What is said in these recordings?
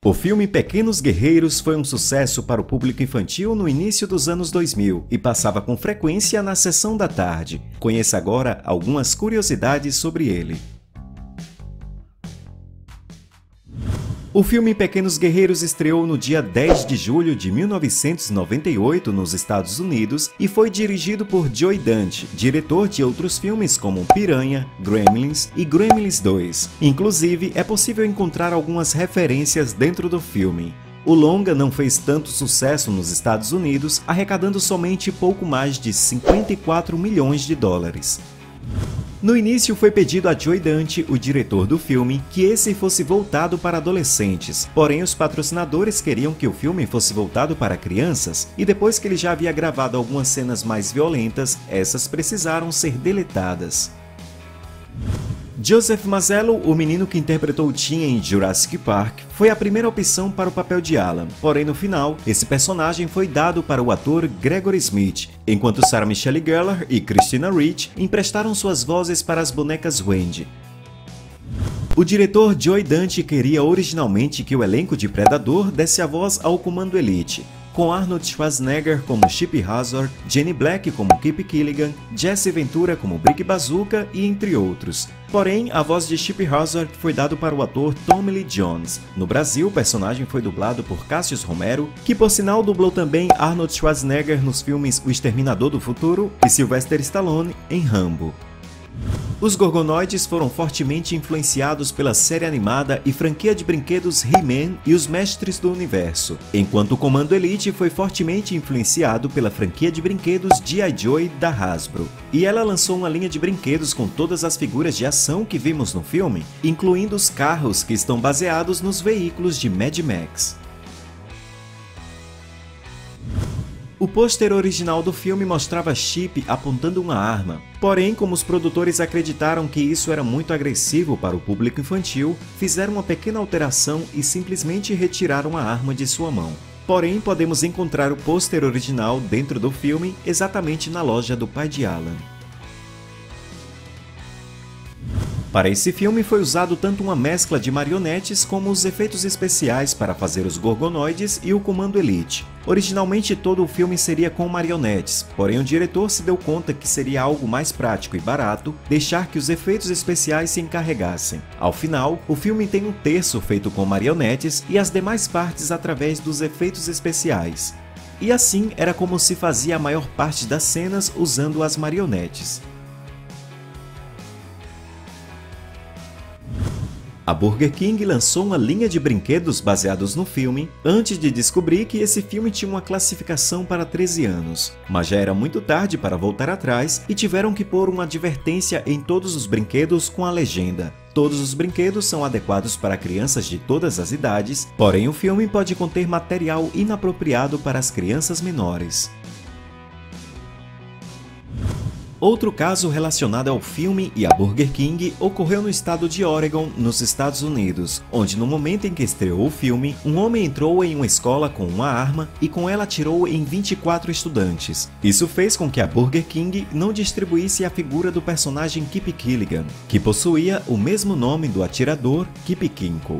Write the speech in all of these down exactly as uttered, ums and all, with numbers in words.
O filme Pequenos Guerreiros foi um sucesso para o público infantil no início dos anos dois mil e passava com frequência na sessão da tarde. Conheça agora algumas curiosidades sobre ele. O filme Pequenos Guerreiros estreou no dia dez de julho de mil novecentos e noventa e oito nos Estados Unidos e foi dirigido por Joe Dante, diretor de outros filmes como Piranha, Gremlins e Gremlins dois. Inclusive, é possível encontrar algumas referências dentro do filme. O longa não fez tanto sucesso nos Estados Unidos, arrecadando somente pouco mais de cinquenta e quatro milhões de dólares. No início foi pedido a Joe Dante, o diretor do filme, que esse fosse voltado para adolescentes, porém os patrocinadores queriam que o filme fosse voltado para crianças, e depois que ele já havia gravado algumas cenas mais violentas, essas precisaram ser deletadas. Joseph Mazzello, o menino que interpretou Tim em Jurassic Park, foi a primeira opção para o papel de Alan, porém no final, esse personagem foi dado para o ator Gregory Smith, enquanto Sarah Michelle Gellar e Christina Ricci emprestaram suas vozes para as bonecas Wendy. O diretor Joe Dante queria originalmente que o elenco de Predador desse a voz ao Comando Elite, com Arnold Schwarzenegger como Chip Hazard, Jenny Black como Kip Killigan, Jesse Ventura como Brick Bazooka e entre outros. Porém, a voz de Chip Hazard foi dada para o ator Tommy Lee Jones. No Brasil, o personagem foi dublado por Cassius Romero, que por sinal dublou também Arnold Schwarzenegger nos filmes O Exterminador do Futuro e Sylvester Stallone em Rambo. Os Gorgonoides foram fortemente influenciados pela série animada e franquia de brinquedos He-Man e os Mestres do Universo, enquanto o Comando Elite foi fortemente influenciado pela franquia de brinquedos G I. Joe da Hasbro. E ela lançou uma linha de brinquedos com todas as figuras de ação que vimos no filme, incluindo os carros que estão baseados nos veículos de Mad Max. O pôster original do filme mostrava Chip apontando uma arma, porém, como os produtores acreditaram que isso era muito agressivo para o público infantil, fizeram uma pequena alteração e simplesmente retiraram a arma de sua mão. Porém, podemos encontrar o pôster original dentro do filme exatamente na loja do pai de Alan. Para esse filme foi usado tanto uma mescla de marionetes como os efeitos especiais para fazer os Gorgonoides e o Comando Elite. Originalmente todo o filme seria com marionetes, porém o diretor se deu conta que seria algo mais prático e barato deixar que os efeitos especiais se encarregassem. Ao final, o filme tem um terço feito com marionetes e as demais partes através dos efeitos especiais. E assim era como se fazia a maior parte das cenas usando as marionetes. A Burger King lançou uma linha de brinquedos baseados no filme antes de descobrir que esse filme tinha uma classificação para treze anos, mas já era muito tarde para voltar atrás e tiveram que pôr uma advertência em todos os brinquedos com a legenda: todos os brinquedos são adequados para crianças de todas as idades, porém o filme pode conter material inapropriado para as crianças menores. Outro caso relacionado ao filme e à Burger King ocorreu no estado de Oregon, nos Estados Unidos, onde no momento em que estreou o filme, um homem entrou em uma escola com uma arma e com ela atirou em vinte e quatro estudantes. Isso fez com que a Burger King não distribuísse a figura do personagem Kip Killigan, que possuía o mesmo nome do atirador, Kip Kinkle.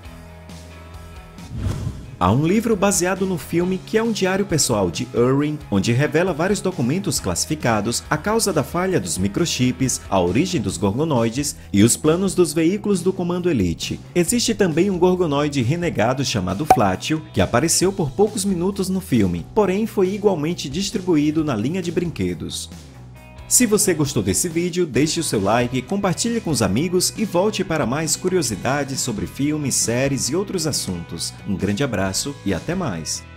Há um livro baseado no filme que é um diário pessoal de Irwin, onde revela vários documentos classificados, a causa da falha dos microchips, a origem dos Gorgonoides e os planos dos veículos do Comando Elite. Existe também um Gorgonoide renegado chamado Flatio, que apareceu por poucos minutos no filme, porém foi igualmente distribuído na linha de brinquedos. Se você gostou desse vídeo, deixe o seu like, compartilhe com os amigos e volte para mais curiosidades sobre filmes, séries e outros assuntos. Um grande abraço e até mais!